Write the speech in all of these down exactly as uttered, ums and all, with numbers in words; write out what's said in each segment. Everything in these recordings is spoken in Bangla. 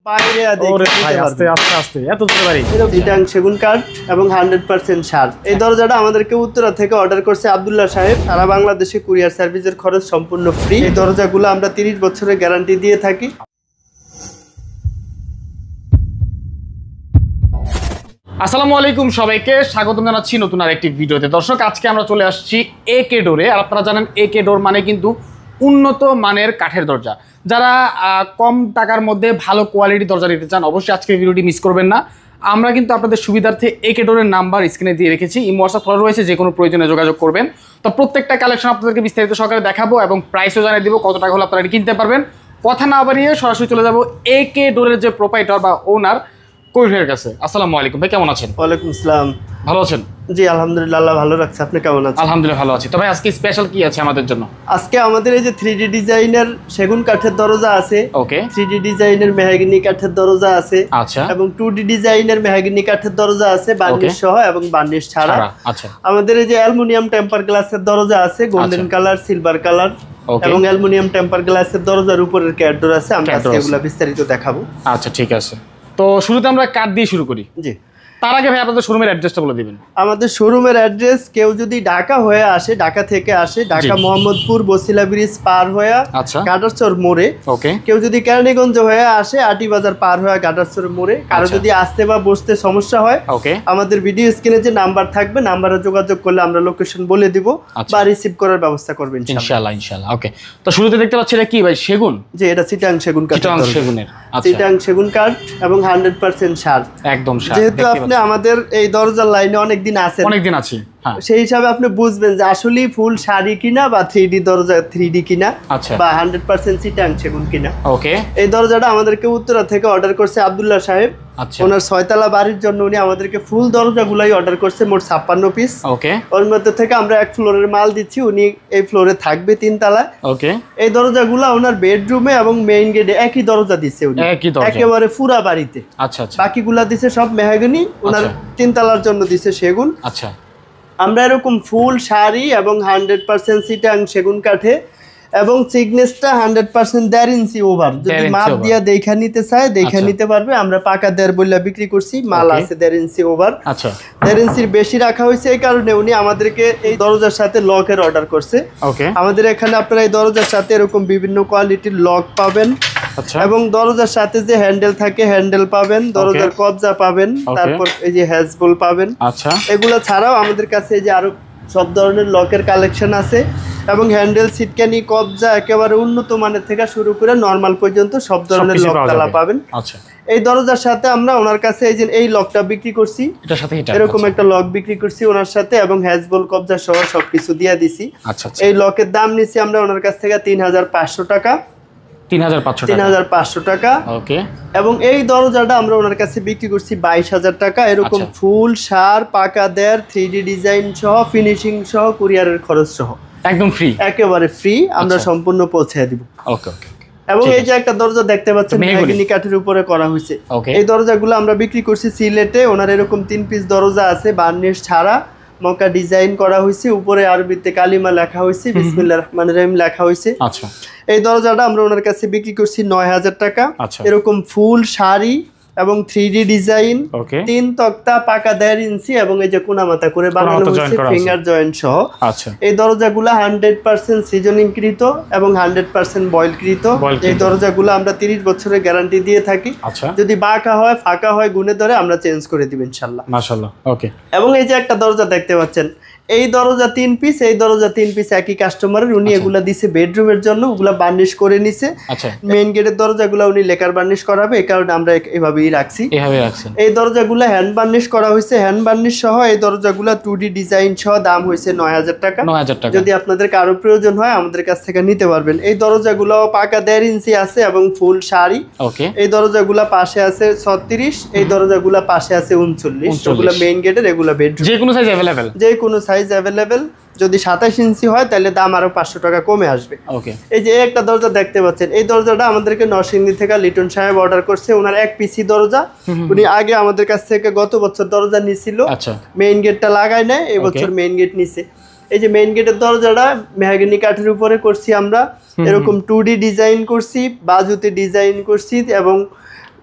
বাইরে দেখি আস্তে আস্তে আস্তে এত জোরে বাড়ি চিটাং সেগুন কাঠ এবং হান্ড্রেড পার্সেন্ট সার। এই দরজাটা আমাদেরকে উত্তরা থেকে অর্ডার করছে আব্দুল্লাহ সাহেব। সারা বাংলাদেশে কুরিয়ার সার্ভিসের খরচ সম্পূর্ণ ফ্রি। এই দরজাগুলো আমরা তিরিশ বছরের গ্যারান্টি দিয়ে থাকি। আসসালামু আলাইকুম, সবাইকে স্বাগতম জানাচ্ছি নতুন আরেকটি ভিডিওতে। দর্শক, আজকে আমরা চলে আসছি একে ডোরে। আর আপনারা জানেন একে ডোর মানে কিন্তু উন্নত মানের কাঠের দরজা। যারা কম টাকার মধ্যে ভালো কোয়ালিটি দরজা নিতে চান, অবশ্যই আজকের ভিডিওটি মিস করবেন না। আমরা কিন্তু আপনাদের সুবিধার্থে একে ডোরের নাম্বার স্ক্রিনে দিয়ে রেখেছি, ইমো হোয়াটসঅ্যাপ ফলো রয়েছে, যে কোনো প্রয়োজনে যোগাযোগ করবেন। তো প্রত্যেকটা কালেকশন আপনাদেরকে বিস্তারিত সহকারে দেখাবো এবং প্রাইসও জানিয়ে দিব, কত টাকা হলে আপনারা এটি কিনতে পারবেন। কথা না বাড়িয়ে সরাসরি চলে যাবো একে ডোরের যে প্রোপাইটার বা ওনার কবিরের কাছে। আসসালামু আলাইকুম ভাই, কেমন আছেন? ওয়ালাইকুম আসসালাম। ভালো আছেন? জি আলহামদুলিল্লাহ, আল্লাহ ভালো রাখছে। আপনি কেমন আছেন? আলহামদুলিল্লাহ ভালো আছি। তবে আজকে স্পেশাল কি আছে আমাদের জন্য? আজকে আমাদের এই যে থ্রি ডি ডিজাইনের সেগুন কাঠের দরজা আছে, ওকে, থ্রি ডি ডিজাইনের মেহগনি কাঠের দরজা আছে, আচ্ছা, এবং টু ডি ডিজাইনের মেহগনি কাঠের দরজা আছে, বার্নিশ সহ এবং বার্নিশ ছাড়া। আচ্ছা, আমাদের এই যে অ্যালুমিনিয়াম টেম্পার গ্লাসের দরজা আছে, গোল্ডেন কালার, সিলভার কালার এবং অ্যালুমিনিয়াম টেম্পার গ্লাসের দরজার উপরের ক্যাডডোর আছে। আমরা আজকে এগুলা বিস্তারিত দেখাবো। আচ্ছা ঠিক আছে, তো শুরুতে আমরা কাঠ দিয়ে শুরু করি। জি, তার আগে ভাই আপনাদের শোরুমের অ্যাড্রেসটা বলে দিবেন। আমাদের শোরুমের অ্যাড্রেস, কেউ যদি ঢাকা হয়ে আসে, ঢাকা থেকে আসে, ঢাকা মোহাম্মদপুর বসিলা ব্রিজ পার হয়ে গাটারচর মোড়ে। ওকে, কেউ যদি কেরানীগঞ্জ হয়ে আসে, আটি বাজার পার হয়ে গাটারচর মোড়ে। কারো যদি আসতে বা বসতে সমস্যা হয়, ওকে, আমাদের ভিডিও স্ক্রিনে যে নাম্বার থাকবে, নাম্বারে যোগাযোগ করলে আমরা লোকেশন বলে দিব বা রিসিভ করার ব্যবস্থা করবেন ইনশাআল্লাহ। ইনশাআল্লাহ ওকে, তো শুরুতে দেখতে পাচ্ছি এটা কি ভাই? সেগুন? যে এটা চিটাং সেগুন কাঠ। চিটাং সেগুনের, আচ্ছা, চিটাং সেগুন কাঠ এবং হান্ড্রেড পার্সেন্ট সার। একদম সার। যেহেতু আপনি আমাদের এই দরজার লাইনে অনেকদিন আছেন, অনেকদিন আছি, সেই হিসাবে আপনি বুঝবেন যে আসলে ফুল শাড়ি কিনা বা থ্রি ডি দরজা, থ্রি ডি কিনা বা হান্ড্রেড পার্সেন্ট চিটাং সেগুন কিনা। ওকে, এই দরজাটা আমাদেরকে উত্তরা থেকে অর্ডার করছে আব্দুল্লাহ সাহেব। ওনার ছয়তলা বাড়ির জন্য উনি আমাদেরকে ফুল দরজাগুলাই অর্ডার করছে, মোট ছাপ্পান্ন পিস। ওকে, ওর মধ্যে থেকে আমরা এক ফ্লোরের মাল দিচ্ছি, উনি এই ফ্লোরে থাকবে তিন তলায়। ওকে, এই দরজাগুলো ওনার বেডরুমে এবং মেইন গেটে একই দরজা দিচ্ছে উনি, একেবারে পুরা বাড়িতে। আচ্ছা আচ্ছা, বাকিগুলা দিচ্ছে সব মেহগনি, ওনার তিন তলার জন্য দিচ্ছে সেগুন। আচ্ছা, আমরা এরকম ফুল শাড়ি এবং হান্ড্রেড পার্সেন্ট চিটাং সেগুন কাঠে এবং থিকনেসটা হান্ড্রেড পার্সেন্ট দেড় ইঞ্চি ওভার। যদি মাপ দিয়া দেখা নিতে চায় দেখা নিতে পারবে। আমরা পাকা দেড় বইলা বিক্রি করছি, মাল আছে দেড় ইঞ্চি ওভার। আচ্ছা, দেড় ইঞ্চির বেশি রাখা হয়েছে এই কারণে উনি আমাদেরকে এই দরজার সাথে লকের অর্ডার করছে। ওকে, আমাদের এখানে আপনারা এই দরজার সাথে এরকম বিভিন্ন কোয়ালিটির লক পাবেন, এবং দরজার সাথে যে হ্যান্ডেল থাকে হ্যান্ডেল পাবেন, দরজার কবজা পাবেন, তারপর এই যে হ্যাজবল পাবেন। আচ্ছা, এগুলো ছাড়াও আমাদের কাছে এই যে আরো সব ধরনের লকের কালেকশন আছে, এবং হ্যান্ডেল, সিটকানি, কবজা একেবারে উন্নত মানের থেকে শুরু করে নরমাল পর্যন্ত সব ধরনের লক তালা পাবেন। আচ্ছা, এই দরজার সাথে আমরা ওনার কাছে এই যে এই লকটা বিক্রি করছি, এটার সাথে এরকম একটা লক বিক্রি করছি ওনার সাথে, এবং হ্যাজবল, কবজা সহ সবকিছু দিয়ে দিছি। আচ্ছা, এই লকের দাম নিছি আমরা ওনার কাছ থেকে তিন হাজার পাঁচশো টাকা। তিন হাজার পাঁচশো টাকা। ওকে, এবং এই দরজাটা আমরা ওনার কাছে বিক্রি করছি বাইশ হাজার টাকা। এরকম ফুল সার, পাকা দেড়, থ্রি ডি ডিজাইন সহ, ফিনিশিং সহ, কুরিয়ারের খরচ সহ একদম ফ্রি, একেবারে ফ্রি আমরা সম্পূর্ণ পৌঁছে দিব। ওকে ওকে, এবং এই যে একটা দরজা দেখতে পাচ্ছেন মেহগনি কাঠের উপরে করা হয়েছে, এই দরজাগুলো আমরা বিক্রি করছি সিলেটে। ওনার এরকম তিন পিস দরজা আছে, বার্নিশ ছাড়া, মক্কা ডিজাইন করা হয়েছে, উপরে আরবিতে কালিমা লেখা হয়েছে, বিসমিল্লাহির রহমানির রহিম লেখা হয়েছে। আচ্ছা, এই দরজাটা আমরা ওনার কাছে বিক্রি করছি নয় হাজার টাকা। এরকম ফুল শাড়ি এবং থ্রি ডি ডিজাইন, তিন তক্তা, পাকা দেড় ইঞ্চি, এবং এই যে কোনামাতা করে বানানো হয়েছে ফিঙ্গার জয়েন্ট সহ। আচ্ছা, এই দরজাগুলো হান্ড্রেড পার্সেন্ট সিজনিং কৃত এবং হান্ড্রেড পার্সেন্ট বয়েল কৃত। এই দরজাগুলো আমরা তিরিশ বছরের গ্যারান্টি দিয়ে থাকি। যদি বাঁকা হয়, ফাঁকা হয়, গুনে ধরে আমরা চেঞ্জ করে দিব ইনশাল্লাহ। মাশাআল্লাহ। ওকে, এবং এই যে একটা দরজা দেখতে পাচ্ছেন, এই দরজা তিন পিস, এই দরজা তিন পিস একই কাস্টমারের, উনি এগুলা দিছে বেডরুমের জন্য, ওগুলা বার্নিশ করে নিছে। মেইন গেটের দরজাগুলো উনি লেকার বার্নিশ করাবে, এই কারণে আমরা এভাবেই রাখছি। এই দরজাগুলো হ্যান্ড বার্নিশ করা হয়েছে, হ্যান্ড বার্নিশ সহ। এই দরজাগুলো টু ডি ডিজাইন সহ, দাম হয়েছে নয় হাজার টাকা। যদি আপনাদের কারো প্রয়োজন হয় আমাদের কাছ থেকে নিতে পারবেন। এই দরজাগুলো পাকা দেড় ইঞ্চি আছে এবং ফুল শাড়ি। এই দরজাগুলা পাশে আছে ছত্রিশ, এই দরজাগুলা পাশে আছে উনচল্লিশ। এগুলো মেইন গেটের, এগুলো বেডরুম, যে কোনো সাইজ অ্যাভেলেবেল, যে কোনো সাইজ অ্যাভেলেবেল। যদি সাতাশ ইঞ্চি হয় তাহলে দাম আরো পাঁচশো টাকা কমে আসবে। ওকে, এই যে একটা দরজা দেখতে পাচ্ছেন, এই দরজাটা আমাদেরকে নরসিংদী থেকে লিটন সাহেব অর্ডার করছে। ওনার এক পিসি দরজা, উনি আগে আমাদের কাছ থেকে গত বছর দরজা নিছিল, মেইন গেটটা লাগায় নেয়, এই বছর মেইন গেট নিছে। এই যে মেইন গেটের দরজাটা মেহগনি কাঠের উপরে করছি আমরা, এরকম টু ডি ডিজাইন করছি, বাজুতে ডিজাইন করছি, এবং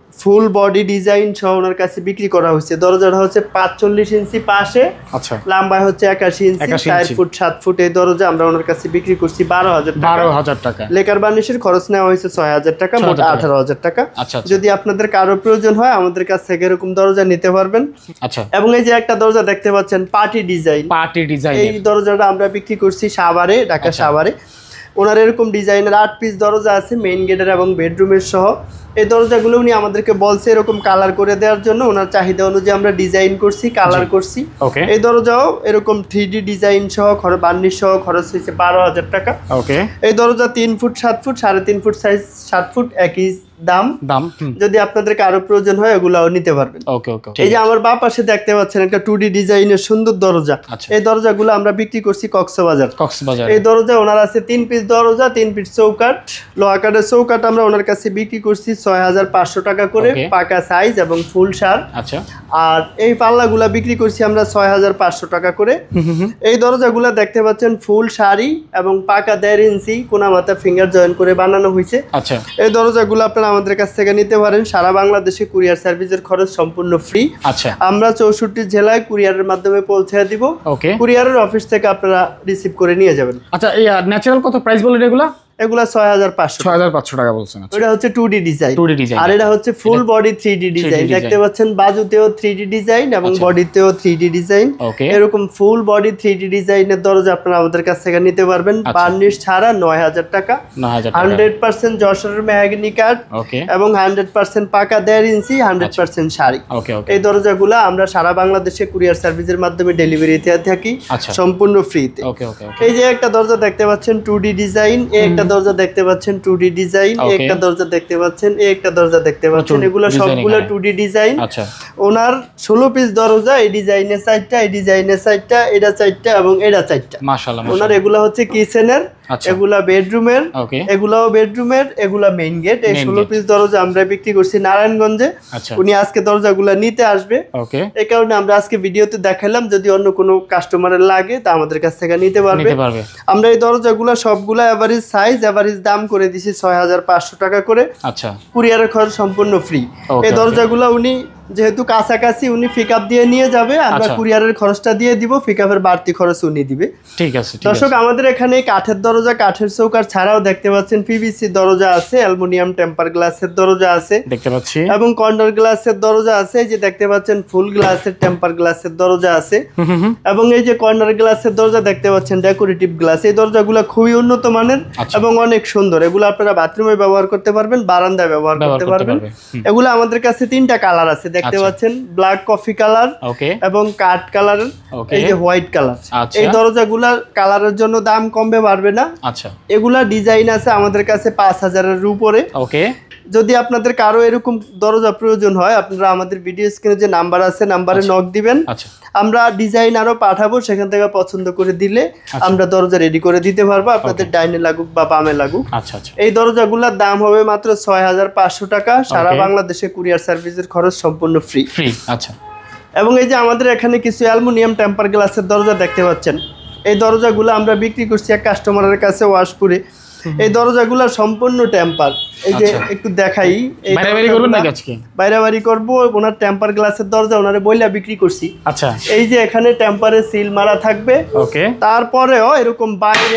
ফুল বডি ডিজাইন সহ ওনার কাছে বিক্রি করা হয়েছে। দরজাটা হচ্ছে পাঁচচল্লিশ ইঞ্চি পাশে, আচ্ছা, লম্বায় হচ্ছে একাশি ইঞ্চি, চার ফুট সাত ফুট। এই দরজা আমরা ওনার কাছে বিক্রি করছি বারো হাজার বারো হাজার টাকা। লেকার বার্নিশের খরচ নেওয়া হয়েছে ছয় হাজার টাকা, মোট আঠারো হাজার টাকা। আচ্ছা, যদি আপনাদের কারো প্রয়োজন হয় আমাদের কাছ থেকে এরকম দরজা নিতে পারবেন। আচ্ছা, এবং এই যে একটা দরজা দেখতে পাচ্ছেন পার্টি ডিজাইন, পার্টি ডিজাইন, এই দরজাটা আমরা বিক্রি করছি সাভারে, ঢাকা সাভারে। ওনার এরকম ডিজাইনের আট পিস দরজা আছে মেইন গেটের এবং বেডরুমের সহ। এই দরজাগুলো উনি আমাদেরকে বলছে এরকম কালার করে দেওয়ার জন্য, ওনার চাহিদা অনুযায়ী আমরা ডিজাইন করছি, কালার করছি। এই দরজাও এরকম থ্রি ডি ডিজাইন সহ খরচ বার্নিশ সহ খরচ হয়েছে বারো হাজার টাকা। ওকে, এই দরজা তিন ফুট সাত ফুট সাড়ে তিন ফুট সাইজ, সাত ফুট একই দাম দাম যদি আপনাদের কারো প্রয়োজন হয় এগুলাও নিতে পারবেন। ওকে ওকে। এই যে আমার বাঁ পাশে দেখতে পাচ্ছেন একটা টু ডি ডিজাইনের সুন্দর দরজা, এই দরজাগুলো আমরা বিক্রি করছি কক্সবাজার। কক্সবাজার এই দরজা ওনার আছে তিন পিস দরজা, তিন পিস চৌকাঠ, লোহা কাঠের চৌকাঠ আমরা ওনার কাছে বিক্রি করছি ছয় হাজার পাঁচশো টাকা করে, পাকা সাইজ এবং ফুল সার। আচ্ছা, আর এই পাল্লাগুলা বিক্রি করছি আমরা ছয় হাজার পাঁচশো টাকা করে। এই দরজাগুলা দেখতে পাচ্ছেন ফুল শাড়ি এবং পাকা দেড় ইঞ্চি কোনা মাথা ফিঙ্গার জয়েন করে বানানো হয়েছে। আচ্ছা, এই দরজাগুলো আপনারা আমাদের কাছ থেকে নিতে পারেন। সারা বাংলাদেশে কুরিয়ার সার্ভিসের খরচ সম্পূর্ণ ফ্রি। আচ্ছা, আমরা চৌষট্টি জেলায় কুরিয়ারের মাধ্যমে পৌঁছে দিব। ওকে, কুরিয়ারের অফিস থেকে আপনারা রিসিভ করে নিয়ে যাবেন। আচ্ছা, এই ন্যাচারাল কত প্রাইস বলেন এগুলা? এগুলা ছয় হাজার পাঁচশো ছয় হাজার পাঁচশো টাকা বলছেন। এটা হচ্ছে two D design, two D design, আর এটা হচ্ছে full body three D design. দেখতে পাচ্ছেন বাজুতেও থ্রি ডি ডিজাইন এবং বডিতেও থ্রি ডি ডিজাইন। এরকম ফুল বডি থ্রি ডি ডিজাইনের দরজা আপনারা আমাদের কাছ থেকে নিতে পারবেন বার্নিশ ছাড়া নয় হাজার টাকা। হান্ড্রেড পার্সেন্ট যশোরের মেহাগনি কাঠ এবং হান্ড্রেড পার্সেন্ট পাকা দেড় ইঞ্চি, হান্ড্রেড পার্সেন্ট শাড়ি। এই দরজাগুলো আমরা সারা বাংলাদেশে কুরিয়ার সার্ভিসের মাধ্যমে ডেলিভারি দিয়ে থাকি সম্পূর্ণ ফ্রিতে। এই যে একটা দরজা দেখতে পাচ্ছেন টু ডি ডিজাইন, এই একটা দরজা দেখতে পাচ্ছেন টু ডি ডিজাইন, একটা দরজা দেখতে পাচ্ছেন, এই একটা দরজা দেখতে পাচ্ছেন, এগুলো সবগুলো টু ডি ডিজাইন। ওনার ষোলো পিস দরজা, এই ডিজাইনের চারটা, এই ডিজাইনের চারটা, এটা চারটা এবং এটা চারটা। মাশাআল্লাহ, ওনার এগুলা হচ্ছে কিচেনের, এগুলা বেডরুমের, এগুলাও বেডরুমের, এগুলা মেইন গেট। এই ষোলো পিস দরজা আমরা বিক্রি করছি নারায়ণগঞ্জে। উনি আজকে দরজাগুলা নিতে আসবে, এই কারণে আমরা আজকে ভিডিওতে দেখালাম। যদি অন্য কোনো কাস্টমারের লাগে তা আমাদের কাছ থেকে নিতে পারবে। আমরা এই দরজাগুলা সবগুলা এভারেজ সাইজ, এভারেজ দাম করে দিছি ছয় হাজার পাঁচশো টাকা করে। আচ্ছা, কুরিয়ারের খরচ সম্পূর্ণ ফ্রি। এই দরজাগুলা উনি যেহেতু কাছাকাছি উনি পিক আপ দিয়ে নিয়ে যাবে, আমরা কুরিয়ারের খরচটা দিয়ে দিব, পিক আপের বাড়তি খরচ উনি দিবে। ঠিক আছে দর্শক, আমাদের এখানে কাঠের দরজা, কাঠের চৌকাঠ ছাড়াও দেখতে পাচ্ছেন পিভিসি দরজা আছে, অ্যালুমিনিয়াম টেম্পার গ্লাসের দরজা আছে দেখতে পাচ্ছি, এবং কর্নার গ্লাসের দরজা আছে। এই যে দেখতে পাচ্ছেন ফুল গ্লাসের টেম্পার গ্লাসের দরজা আছে, এবং এই যে কর্নার গ্লাসের দরজা দেখতে পাচ্ছেন ডেকোরেটিভ গ্লাস। এই দরজাগুলো খুবই উন্নত মানের এবং অনেক সুন্দর। এগুলো আপনারা বাথরুমে ব্যবহার করতে পারবেন, বারান্দায় ব্যবহার করতে পারবেন। এগুলো আমাদের কাছে তিনটা কালার আছে দেখতে পাচ্ছেন, ব্ল্যাক কফি কালার এবং কাঠ কালার, এই যে হোয়াইট কালার। এই দরজাগুলার কালারের জন্য দাম কমবে পারবে না। আচ্ছা, এগুলা ডিজাইন আছে আমাদের কাছে পাঁচ হাজারের উপরে। ওকে, যদি আপনাদের কারো এরকম দরজা প্রয়োজন হয় আপনারা আমাদের ভিডিও স্ক্রিনে যে নাম্বার আছে নাম্বারে নক দিবেন। আচ্ছা, আমরা ডিজাইন আরো পাঠাবো, সেখান থেকে পছন্দ করে দিলে আমরা দরজা রেডি করে দিতে পারবো, আপনাদের ডাইনে লাগুক বা বামে লাগুক। আচ্ছা আচ্ছা, এই দরজাগুলোর দাম হবে মাত্র ছয় হাজার পাঁচশো টাকা। সারা বাংলাদেশে কুরিয়ার সার্ভিসের খরচ সম্পূর্ণ ফ্রি ফ্রি আচ্ছা, এবং এই যে আমাদের এখানে কিছু অ্যালুমিনিয়াম টেম্পার গ্লাসের দরজা দেখতে পাচ্ছেন। এই দরজাগুলো আমরা বিক্রি করছি এক কাস্টমারের কাছে ওয়াশপুরে। এই দরজাগুলো সম্পূর্ণ টেম্পার। এই যে একটু দেখাই, বাইরে বাড়ি করবো, ওনার টেম্পার গ্লাসের দরজা ওনারে বইলা বিক্রি করছি। আচ্ছা, এই যে এখানে টেম্পারে সিল মারা থাকবে। ওকে, তারপরেও এরকম বাইরে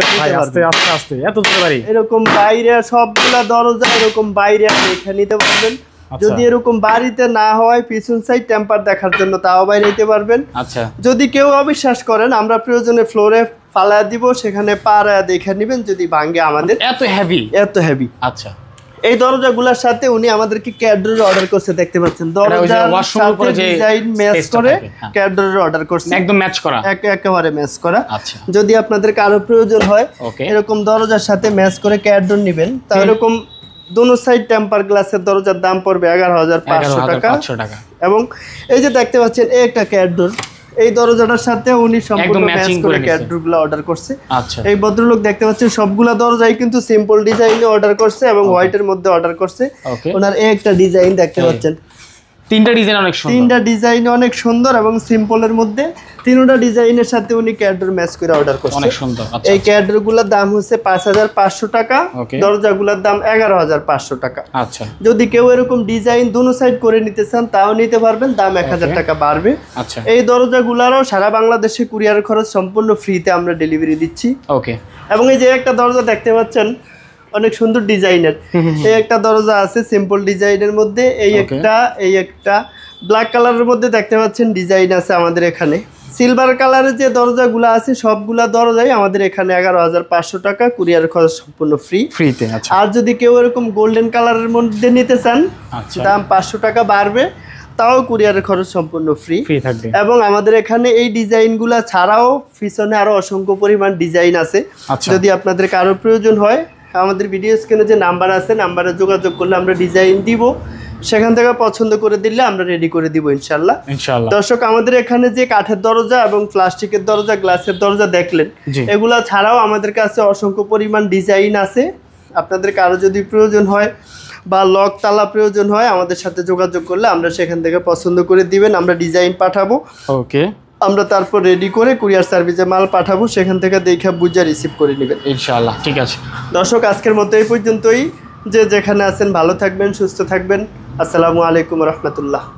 এরকম বাইরে সবগুলা দরজা এরকম বাইরে দেখে নিতে পারবেন। যদি এরকম বাড়িতে না হয় পিছন সাইড টেম্পার দেখার জন্য তাও বাইরে নিতে পারবেন। আচ্ছা, যদি কেউ অবিশ্বাস করেন আমরা প্রয়োজনে ফ্লোরে ফালা দিব, সেখানে পাড়া দেখে নেবেন যদি ভাঙে। আমাদের এত হেভি এত হেভি আচ্ছা, এই দরজাগুলোর সাথে উনি আমাদেরকে ক্যাডরের অর্ডার করছে দেখতে পাচ্ছেন, দরজার সাথে ডিজাইন ম্যাচ করে ক্যাডরের অর্ডার করছে, একদম ম্যাচ করা, একেবারে ম্যাচ করা। আচ্ছা, যদি আপনাদের কারো প্রয়োজন হয় এরকম দরজার সাথে ম্যাচ করে ক্যাডর নেবেন, তা এরকম দোনো সাইড টেম্পার গ্লাসের দরজার দাম পড়বে এগারো হাজার পাঁচশো টাকা। এবং এই যে দেখতে পাচ্ছেন এই একটা ক্যাডর, এই দরজাটার সাথে উনি সম্পূর্ণ ম্যাচ করে ক্যাডরগুলো অর্ডার করছে। আচ্ছা, এই ভদ্রলোক দেখতে পাচ্ছেন সবগুলা দরজাই কিন্তু সিম্পল ডিজাইনে অর্ডার করছে এবং হোয়াইটের মধ্যে অর্ডার করছে। ওনার এই একটা ডিজাইন দেখতে পাচ্ছেন, তিনটা ডিজাইন অনেক সুন্দর, তিনটা ডিজাইন অনেক সুন্দর এবং সিম্পলের মধ্যে তিনটা ডিজাইনের সাথে উনি ক্যাডর ম্যাচ করে অর্ডার করছে। অনেক সুন্দর। আচ্ছা, এই ক্যাডরগুলোর দাম হচ্ছে পাঁচ হাজার পাঁচশো টাকা, Okay. দরজাগুলোর দাম এগারো হাজার পাঁচশো টাকা। আচ্ছা যদি কেউ এরকম ডিজাইন দুনো সাইড করে নিতে চান তাও নিতে পারবেন, দাম এক হাজার টাকা বাড়বে। আচ্ছা এই দরজাগুলারও সারা বাংলাদেশে কুরিয়ার খরচ সম্পূর্ণ ফ্রিতে আমরা ডেলিভারি দিচ্ছি। ওকে। এবং এই যে একটা দরজা দেখতে পাচ্ছেন অনেক সুন্দর ডিজাইনের, এই একটা দরজা আছে সিম্পল ডিজাইনের মধ্যে, এই Okay. একটা এই একটা ব্ল্যাক কালারের মধ্যে দেখতে পাচ্ছেন ডিজাইন আছে আমাদের এখানে। সিলভার কালারের যে দরজাগুলো আছে সবগুলা দরজাই আমাদের এখানে এগারো হাজার পাঁচশো টাকা, কুরিয়ার খরচ সম্পূর্ণ ফ্রি ফ্রিতে। আচ্ছা আর যদি কেউ এরকম গোল্ডেন কালারের মধ্যে নিতে চান আচ্ছা দাম পাঁচশো টাকা বাড়বে, তাও কুরিয়ারের খরচ সম্পূর্ণ ফ্রি ফ্রি থাকবে। এবং আমাদের এখানে এই ডিজাইনগুলো ছাড়াও পিছনে আরো অসংখ্য পরিমাণ ডিজাইন আছে। আচ্ছা। যদি আপনাদের কারো প্রয়োজন হয় আমাদের ভিডিও স্ক্রিনে যে নাম্বার আছে নাম্বারে যোগাযোগ করলে আমরা ডিজাইন দিব, সেখান থেকে পছন্দ করে দিলে আমরা রেডি করে দিব ইনশাল্লাহ। ইনশাআল্লাহ। দর্শক আমাদের এখানে যে কাঠের দরজা এবং প্লাস্টিকের দরজা, গ্লাসের দরজা দেখলেন, জি। এগুলা ছাড়াও আমাদের কাছে অসংখ্য পরিমাণ ডিজাইন আছে। আপনাদের কারো যদি প্রয়োজন হয় বা লক তালা প্রয়োজন হয় আমাদের সাথে যোগাযোগ করলে আমরা সেখান থেকে পছন্দ করে দিবেন, আমরা ডিজাইন পাঠাবো। ওকে। আমরা তারপর রেডি করে কুরিয়ার সার্ভিসে মাল পাঠাবো, সেখান থেকে দেখে বুঝে রিসিভ করে নেবেন ইনশাআল্লাহ। ঠিক আছে দর্শক, আজকের মতো এই পর্যন্তই। যে যেখানে আছেন ভালো থাকবেন, সুস্থ থাকবেন। আসসালামু আলাইকুম রহমতুল্লাহ।